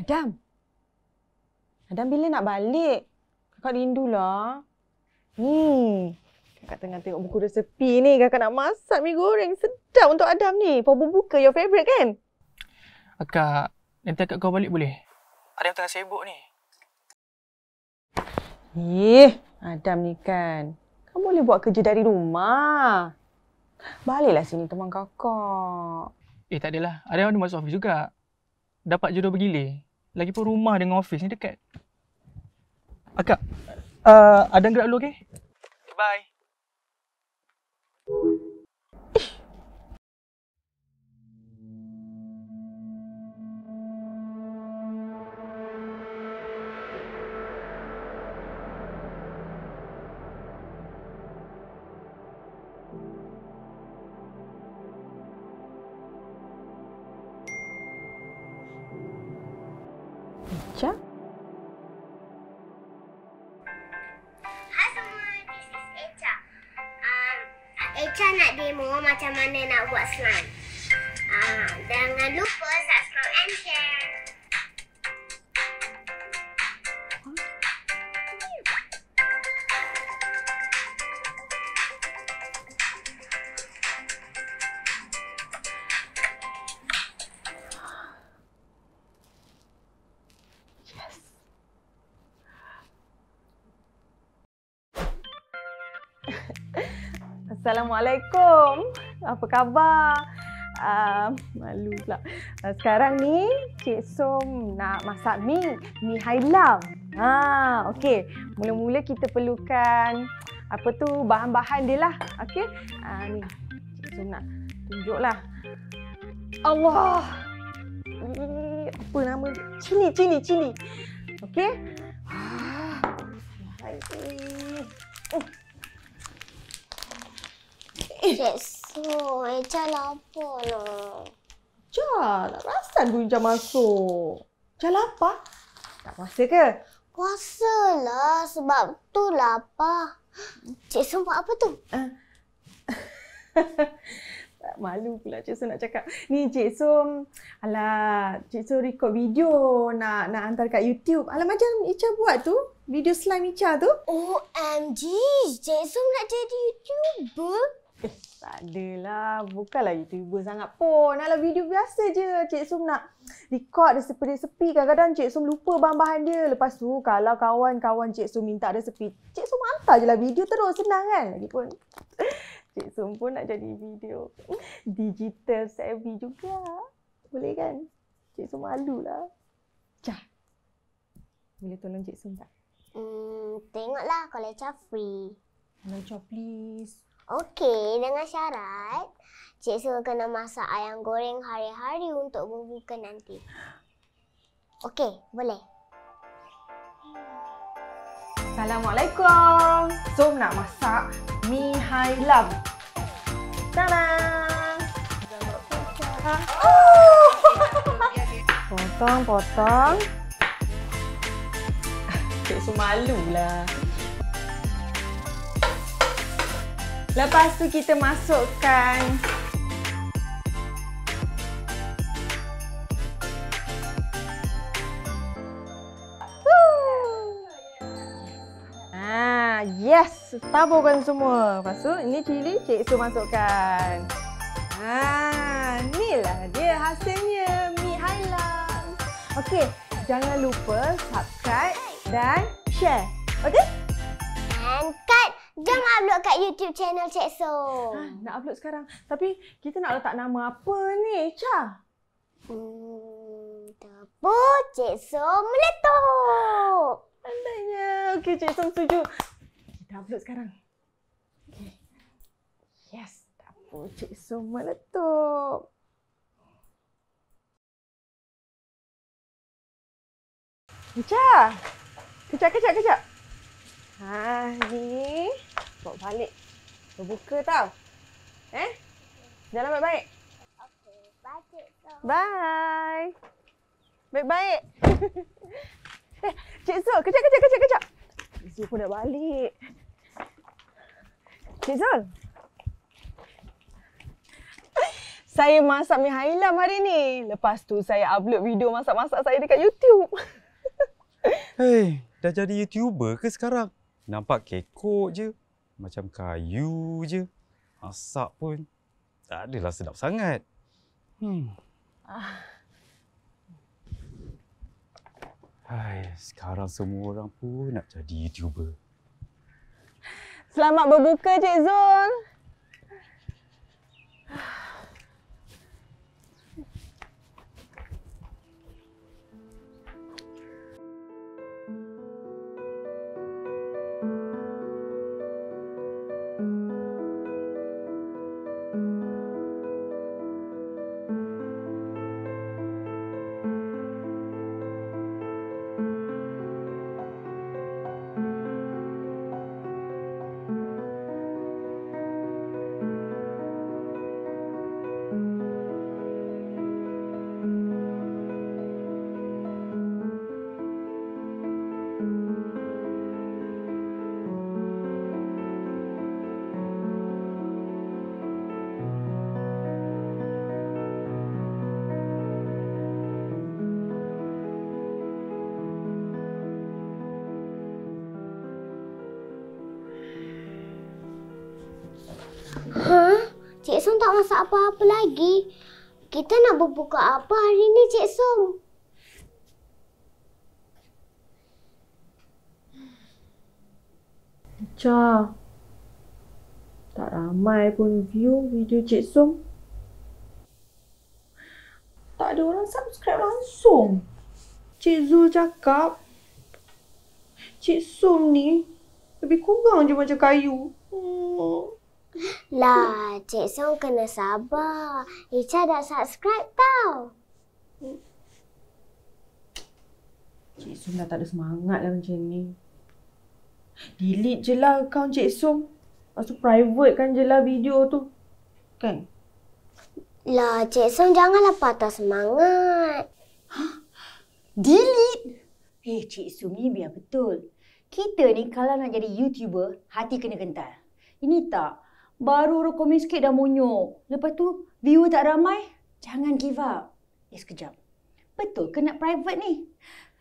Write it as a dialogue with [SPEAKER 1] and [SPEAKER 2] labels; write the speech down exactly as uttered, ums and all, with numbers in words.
[SPEAKER 1] Adam. Adam bila nak balik? Kakak rindulah. Ni. Kakak tengah tengok buku resepi ni. Kakak nak masak mi goreng sedap untuk Adam ni. For berbuka, your favourite kan?
[SPEAKER 2] Akak, nanti akak kau balik boleh? Ada yang tengah sibuk ni.
[SPEAKER 1] Eh, Adam ni kan. Kau boleh buat kerja dari rumah. Baliklah sini teman kakak.
[SPEAKER 2] Eh, tak adalah. Ada yang masuk office juga. Dapat jodoh bergilir. Lagipun rumah dengan office ni dekat. Akak, uh, Adam gerak dulu, okey? Bye.
[SPEAKER 1] Echa?
[SPEAKER 3] Hai semua, this is Echa. Um, Echa nak demo macam mana nak buat slime. Uh, jangan lupa subscribe and share.
[SPEAKER 1] Assalamualaikum. Apa khabar? Uh, malu pula. Uh, sekarang ni Cik Som nak masak mi, mi hailam. Ha, okey. Mula-mula kita perlukan apa tu bahan-bahan dia lah. Okey. Uh, ni Cik Som nak tunjuklah. Allah. Eh, apa nama dia? Cili, cili, cili. Okey. Ah. Uh.
[SPEAKER 3] Cik So, Echa lapar lah.
[SPEAKER 1] Echa, tak perasan tu Echa masuk. Echa lapar? Tak puasa ke?
[SPEAKER 3] Puasa lah, sebab tu lapar. Cik So buat apa tu?
[SPEAKER 1] Uh. Tak malu pula Cik So nak cakap. Ni Cik So, alah, Cik So record video nak nak hantar kat YouTube. Alah macam Echa buat tu, video slime Echa tu.
[SPEAKER 3] O M G, Cik So nak jadi YouTuber?
[SPEAKER 1] Eh, tak adalah. Bukanlah YouTuber sangat pun. Alah video biasa je. Cik Som nak record resepi-resepi. Kadang-kadang Cik Som lupa bahan-bahan dia. Lepas tu kalau kawan-kawan Cik Som minta resepi, Cik Som hantar je lah video terus. Senang kan? Lagipun Cik Som pun nak jadi video digital savvy juga. Boleh kan? Cik Som malulah. Cah, boleh tolong Cik Som tak?
[SPEAKER 3] Hmm, tengoklah kalau Echa free.
[SPEAKER 1] Hello, Cah, please.
[SPEAKER 3] Okey, dengan syarat Cik So kena masak ayam goreng hari-hari untuk berbuka nanti. Okey, boleh.
[SPEAKER 1] Assalamualaikum. Som nak masak mi hailam. Tadang! Oh! Potong, potong. Cik So malulah. Lepas tu kita masukkan Ah, yes, taburkan semua. Lepas tu ini cili Cik So masukkan. Ah, inilah dia hasilnya mi hailam. Okey, jangan lupa subscribe dan share. Okey?
[SPEAKER 3] And cut! Jom upload kat YouTube channel Cik So.
[SPEAKER 1] Ah, nak upload sekarang. Tapi kita nak letak nama apa ni, Cha?
[SPEAKER 3] Hmm, dapur Cik So meletup.
[SPEAKER 1] Andainya. Okey, Cik So setuju. Kita upload sekarang. Okay. Yes, dapur Cik So meletup. Cha, kejap, kejap, kejap. Ha, ni bawa balik. Berbuka tau. Eh? Jalan baik-baik.
[SPEAKER 3] Okey, bye Cik So.
[SPEAKER 1] Bye. Baik-baik. Eh, Cik Zul, kejap, kejap, kejap, kejap. Cik Zul pun dah balik. Cik Zul. Saya masak mi Hailam hari ni. Lepas tu saya upload video masak-masak saya dekat YouTube.
[SPEAKER 4] Hei, dah jadi YouTuber ke sekarang? Nampak kekok je. Macam kayu je. Masak pun tak adalah sedap sangat. Hmm. Hai, sekarang semua orang pun nak jadi YouTuber.
[SPEAKER 1] Selamat berbuka, Cik Zul.
[SPEAKER 3] Hah? Cik Som tak masak apa-apa lagi. Kita nak berbuka apa hari ni, Cik Som?
[SPEAKER 1] Echa, tak ramai pun view video Cik Som. Tak ada orang subscribe langsung. Cik Zul cakap, Cik Som ni lebih kurang je macam kayu. Hmm.
[SPEAKER 3] Lah, Cik Som kena sabar. Echa dah subscribe tau.
[SPEAKER 1] Cik Som dah tak ada semangat lah macam ni. Delete je lah akaun Cik Som. Lepas tu private kan je lah video tu. Kan?
[SPEAKER 3] Lah, Cik Som janganlah patah semangat.
[SPEAKER 5] Delete? Eh, Cik Som ni biar betul. Kita ni kalau nak jadi YouTuber, hati kena kental. Ini tak. Baru orang komen sikit dah monyok. Lepas tu, viewer tak ramai. Jangan give up. Eh, sekejap. Betul ke nak private ni?